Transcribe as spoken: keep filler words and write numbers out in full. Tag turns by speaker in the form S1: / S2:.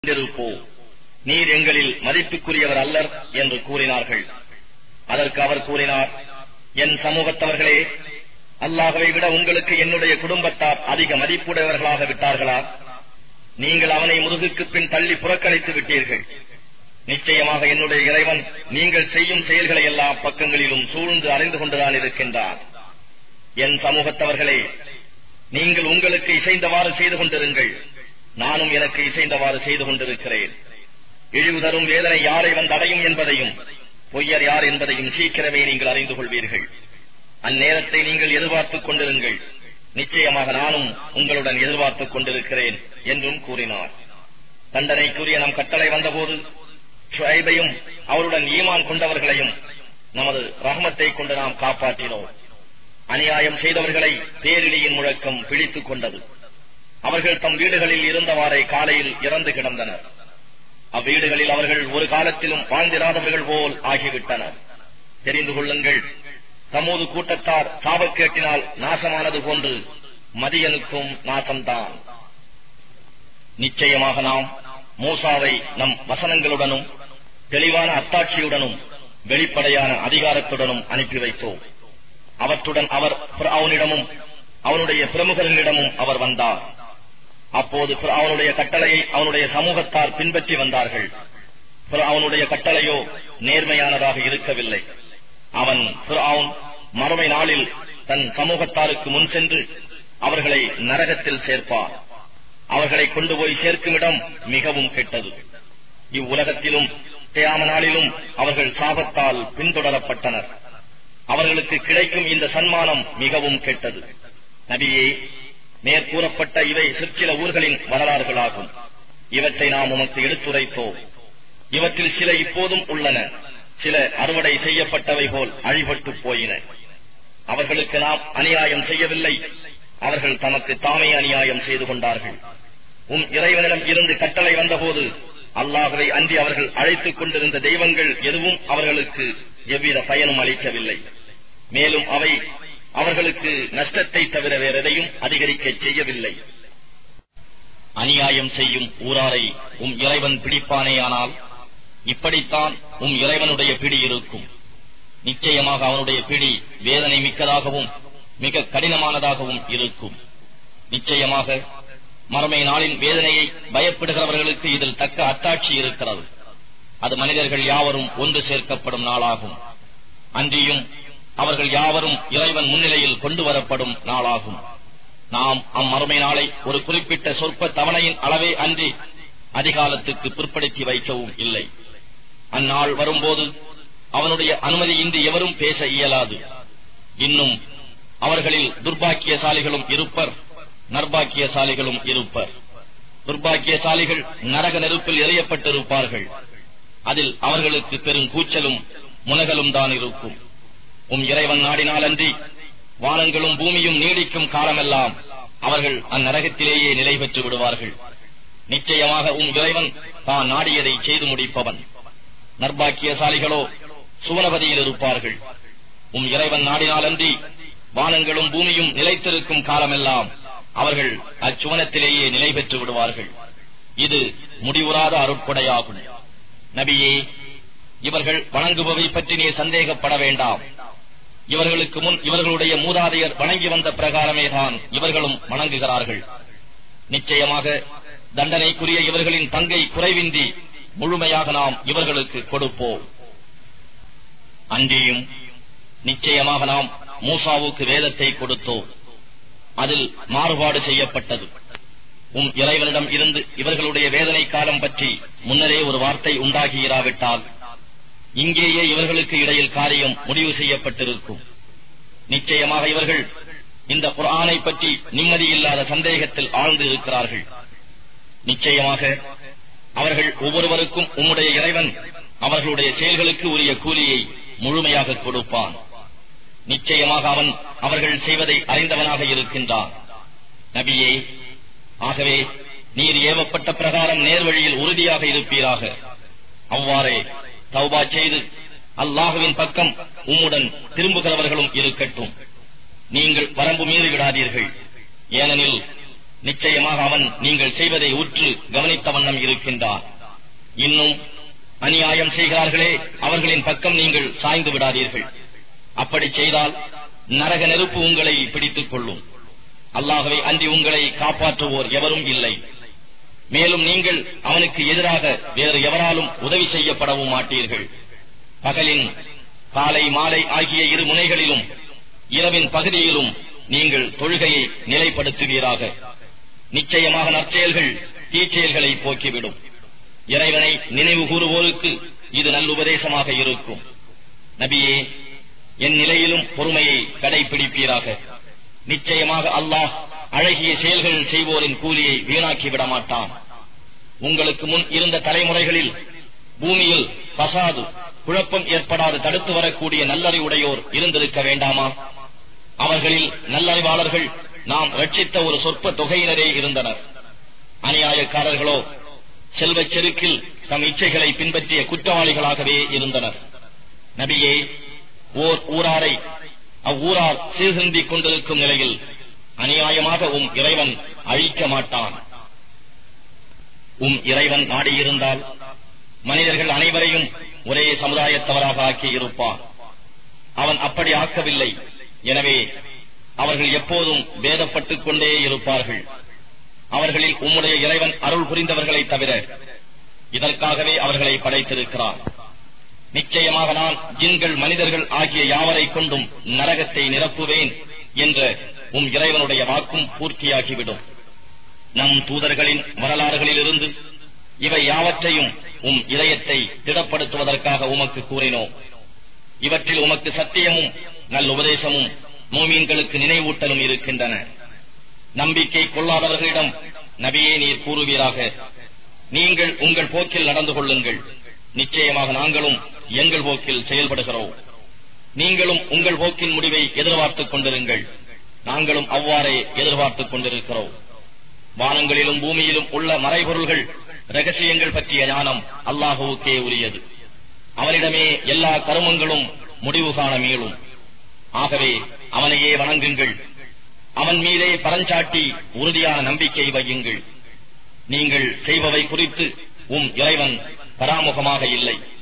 S1: கொண்டிருப்போம், நீர் எங்களில் மதிப்புக்குரியவர் அல்லர் என்று கூறினார்கள். அதற்கு அவர் கூறினார், என் சமூகத்தவர்களே, அல்லாஹ்வை விட உங்களுக்கு என்னுடைய குடும்பத்தார் அதிக மதிப்புடையவர்களாக விட்டார்களா? நீங்கள் அவனை முதுகுக்கு பின் தள்ளி புறக்கணித்து விட்டீர்கள். நிச்சயமாக என்னுடைய இறைவன் நீங்கள் செய்யும் செயல்களை எல்லா பக்கங்களிலும் சூழ்ந்து அறிந்து கொண்டுதான் இருக்கின்றார். என் சமூகத்தவர்களே, நீங்கள் உங்களுக்கு இசைந்தவாறு செய்து கொண்டிருங்கள், நானும் எனக்கு இசைந்தவாறு செய்து கொண்டிருக்கிறேன். இழிவு தரும் வேதனை யாரை வந்தடையும் என்பதையும் பொய்யர் யார் என்பதையும் சீக்கிரமே நீங்கள் அறிந்து கொள்வீர்கள். அந்நேரத்தை நீங்கள் எதிர்பார்த்துக் கொண்டிருங்கள், நிச்சயமாக நானும் உங்களுடன் எதிர்பார்த்துக் கொண்டிருக்கிறேன் என்றும் கூறினார். தண்டனைக்குரிய நம் கட்டளை வந்தபோது ஷுஐபையும் அவருடன் ஈமான் கொண்டவர்களையும் நமது ரஹ்மத்தை கொண்டு நாம் காப்பாற்றினோம். அநியாயம் செய்தவர்களை பேரிடியின் முழக்கம் பிடித்துக் கொண்டது. அவர்கள் தம் வீடுகளில் இருந்தவாறே காலையில் இறந்து கிடந்தனர். அவ்வீடுகளில் அவர்கள் ஒரு காலத்திலும் வாழ்ந்திராதவர்கள் போல் ஆகிவிட்டனர். தெரிந்து கொள்ளுங்கள், தமது கூட்டத்தார் சாபக்கேட்டினால் நாசமானது போன்று மதியனுக்கும் நாசம்தான். நிச்சயமாக நாம் மூசாவை நம் வசனங்களுடனும் தெளிவான அத்தாட்சியுடனும் வெளிப்படையான அதிகாரத்துடனும் அனுப்பி வைத்தோம். அவற்றுடன் அவர் ஃபிர்அவுனிடமும் அவனுடைய பிரமுகர்களிடமும் அவர் வந்தார். அப்போது ஃபிர்அவுனுடைய கட்டளையை அவனுடைய சமூகத்தார் பின்பற்றி வந்தார்கள். ஃபிர்அவுனுடைய கட்டளையோ நேர்மையானதாக இருக்கவில்லை. அவன் ஃபிர்அவுன் மறுமை நாளில் தன் சமூகத்தாருக்கு முன் சென்று அவர்களை நரகத்தில் சேர்ப்பார். அவர்களை கொண்டு போய் சேர்க்கும் இடம் மிகவும் கெட்டது. இவ்வுலகத்திலும் கியாம நாளிலும் அவர்கள் சாபத்தால் பின்தொடரப்பட்டனர். அவர்களுக்கு கிடைக்கும் இந்த சன்மானம் மிகவும் கெட்டது. நபியே, மேற்கூறப்பட்ட இவை சிற்சில ஊர்களின் வரலாறுகளாகும். இவற்றை நாம் உமக்கு எடுத்துரைத்தோம். இவற்றில் சில இப்போதும் உள்ளன, சில அறுவடை செய்யப்பட்டவை போல் அழிபட்டு போயின. அவர்களுக்கு நாம் அநியாயம் செய்யவில்லை, அவர்கள் தமக்கு தாமே அநியாயம் செய்து கொண்டார்கள். உம் இறைவனிடம் இருந்து கட்டளை வந்தபோது அல்லாஹ்வை அன்றி அவர்கள் அழைத்துக் கொண்டிருந்த தெய்வங்கள் எதுவும் அவர்களுக்கு எவ்வித பயனும் அளிக்கவில்லை. மேலும் அவை அவர்களுக்கு நஷ்டத்தை தவிர வேறெதையும் அதிகரிக்க செய்யவில்லை. அநியாயம் செய்யும் ஊராரை உம் இறைவன் பிடிப்பானேயானால் இப்படித்தான் உம் இறைவனுடைய பிடி இருக்கும். நிச்சயமாக அவனுடைய பிடி வேதனை மிக்கதாகவும் மிக கடினமானதாகவும் இருக்கும். நிச்சயமாக மறுமை நாளின் வேதனையை பயப்படுகிறவர்களுக்கு இதில் தக்க அத்தாட்சி இருக்கிறது. அது மனிதர்கள் யாவரும் ஒன்று சேர்க்கப்படும் நாளாகும். அன்றியும் அவர்கள் யாவரும் இறைவன் முன்னிலையில் கொண்டு வரப்படும் நாளாகும். நாம் அம்மறுமை நாளை ஒரு குறிப்பிட்ட சொற்ப தவணையின் அளவே அன்றி அதிகாலத்துக்கு பிற்படுத்தி வைக்கவும் இல்லை. அந்நாள் வரும்போது அவனுடைய அனுமதியின்றி எவரும் பேச இயலாது. இன்னும் அவர்களில் துர்பாக்கியசாலிகளும் இருப்பர், நர்பாக்கியசாலிகளும் இருப்பர். துர்பாக்கியசாலிகள் நரக நெருப்பில் எறியப்பட்டிருப்பார்கள். அதில் அவர்களுக்கு பெரும் கூச்சலும் முனகலும் தான் இருக்கும். உம் இறைவன் நாடினால் அன்றி வானங்களும் பூமியும் நீடிக்கும் காலமெல்லாம் அவர்கள் அந்நரகத்திலேயே நிலை பெற்று விடுவார்கள். நிச்சயமாக உம் இறைவன் தான் நாடியதை செய்து முடிப்பவன். நர்பாக்கியசாலிகளோ சுவனபதியில் இருப்பார்கள். உம் இறைவன் நாடினால் அன்றி வானங்களும் பூமியும் நிலைத்திருக்கும் காலமெல்லாம் அவர்கள் அச்சுவனத்திலேயே நிலை பெற்று விடுவார்கள். இது முடிவுறாத அருட்கொடையாகும். நபியே, இவர்கள் வணங்குபவை பற்றி நீ சந்தேகப்பட வேண்டாம். இவர்களுக்கு முன் இவர்களுடைய மூதாதையர் வணங்கி வந்த பிரகாரமே தான் இவர்களும் வணங்குகிறார்கள். நிச்சயமாக தண்டனைக்குரிய இவர்களின் பங்கை குறைவின்றி முழுமையாக நாம் இவர்களுக்கு கொடுப்போம். அன்றியும் நிச்சயமாக நாம் மூசாவுக்கு வேதத்தை கொடுத்தோம். அதில் மாறுபாடு செய்யப்பட்டது. உம் இறைவனிடம் இருந்து இவர்களுடைய வேதனை காலம் பற்றி முன்னரே ஒரு வார்த்தை உண்டாகியிராவிட்டால் இங்கேயே இவர்களுக்கு இடையில் காரியம் முடிவு செய்யப்பட்டிருக்கும். நிச்சயமாக இவர்கள் இந்த குர்ஆனை பற்றி நிம்மதியில்லாத சந்தேகத்தில் ஆழ்ந்து இருக்கிறார்கள். நிச்சயமாக அவர்கள் ஒவ்வொருவருக்கும் உம்முடைய இறைவன் அவர்களுடைய செயல்களுக்கு உரிய கூலியை முழுமையாக கொடுப்பான். நிச்சயமாக அவன் அவர்கள் செய்வதை அறிந்தவனாக இருக்கின்றான். நபியே, ஆகவே நீர் ஏவப்பட்ட பிரகாரம் நேர்வழியில் உறுதியாக இருப்பீராக. அவ்வாறே தௌபா செய்து அல்லாஹுவின் பக்கம் உம்முடன் திரும்புகிறவர்களும் இருக்கட்டும். நீங்கள் வரம்பு மீறி விடாதீர்கள். ஏனெனில் நிச்சயமாக அவன் நீங்கள் செய்வதை உற்று கவனித்த வண்ணம் இருக்கின்றான். இன்னும் அநியாயம் செய்கிறார்களே, அவர்களின் பக்கம் நீங்கள் சாய்ந்து விடாதீர்கள். அப்படி செய்தால் நரக நெருப்பு உங்களை பிடித்துக் கொள்ளும். அல்லாஹ்வை அன்றி உங்களை காப்பாற்றுவோர் எவரும் இல்லை. மேலும் நீங்கள் அவனுக்கு எதிராக வேறு எவராலும் உதவி செய்யப்படவும் மாட்டீர்கள். பகலின் காலை மாலை ஆகிய இரு முனைகளிலும் இரவின் பகுதியிலும் நீங்கள் தொழுகையை நிலைப்படுத்துவீராக. நிச்சயமாக நற்செயல்கள் தீச்செயல்களை போக்கிவிடும். இறைவனை நினைவு கூறுவோருக்கு இது நல்லுபதேசமாக இருக்கும். நபியே, என் நிலையிலும் பொறுமையை கடைபிடிப்பீராக. நிச்சயமாக அல்லாஹ் அழகிய செயல்கள் செய்வோரின் கூலியை வீணாக்கி விட மாட்டான். உங்களுக்கு முன் இருந்த தலைமுறைகளில் பூமியில் பசாது குழப்பம் ஏற்படாது தடுத்து வரக்கூடிய நல்லறிவுடையோர் இருந்திருக்க வேண்டாமா? அவர்களில் நல்லறிவாளர்கள் நாம் ரட்சித்த ஒரு சொற்ப தொகையினரே இருந்தனர். அநியாயக்காரர்களோ செல்வச் செருக்கில் தம் இச்சைகளை பின்பற்றிய குற்றவாளிகளாகவே இருந்தனர். நபியே, ஓர் ஊராரை அவ்வூரார் சீர்திருந்திக் கொண்டிருக்கும் நிலையில் அநியாயமாக உம் இறைவன் அழிக்க மாட்டான். உம் இறைவன் நாடியிருந்தால் மனிதர்கள் அனைவரையும் ஒரே சமுதாயத்தவராக ஆக்கி இருப்பான். அவன் அப்படி ஆக்கவில்லை. எனவே அவர்கள் எப்போதும் பேதப்பட்டுக் கொண்டே இருப்பார்கள். அவர்களில் உம்முடைய இறைவன் அருள் புரிந்தவர்களை தவிர இதற்காகவே அவர்களை படைத்திருக்கிறான். நிச்சயமாக நான் ஜின்கள் மனிதர்கள் ஆகிய யாவரை கொண்டும் நரகத்தை நிரப்புவேன் என்ற உம் இறைவனுடைய வாக்கும் பூர்த்தியாகிவிடும். நம் தூதர்களின் வரலாறுகளிலிருந்து இவை யாவற்றையும் உம் இதயத்தை திடப்படுத்துவதற்காக உமக்கு கூறினோம். இவற்றில் உமக்கு சத்தியமும் நல்லுபதேசமும் மூமீன்களுக்கு நினைவூட்டலும் இருக்கின்றன. நம்பிக்கை கொள்ளாதவர்களிடம் நபியே நீர் கூறுவீராக, நீங்கள் உங்கள் போக்கில் நடந்து கொள்ளுங்கள். நிச்சயமாக நாங்களும் எங்கள் போக்கில் செயல்படுகிறோம். நீங்களும் உங்கள் போக்கின் முடிவை எதிர்பார்த்துக் கொண்டிருங்கள். நாங்களும் அவ்வாறே எதிர்பார்த்துக் கொண்டிருக்கிறோம். வானங்களிலும் பூமியிலும் உள்ள மறைபொருள்கள் ரகசியங்கள் பற்றிய ஞானம் அல்லாஹுவுக்கே உரியது. அவனிடமே எல்லா கருமங்களும் முடிவு காண மீளும். ஆகவே அவனையே வணங்குங்கள். அவன் மீதே பரஞ்சாட்டி உறுதியான நம்பிக்கை வையுங்கள். நீங்கள் செய்பவை குறித்து உம் இறைவன் பராமுகமாக இல்லை.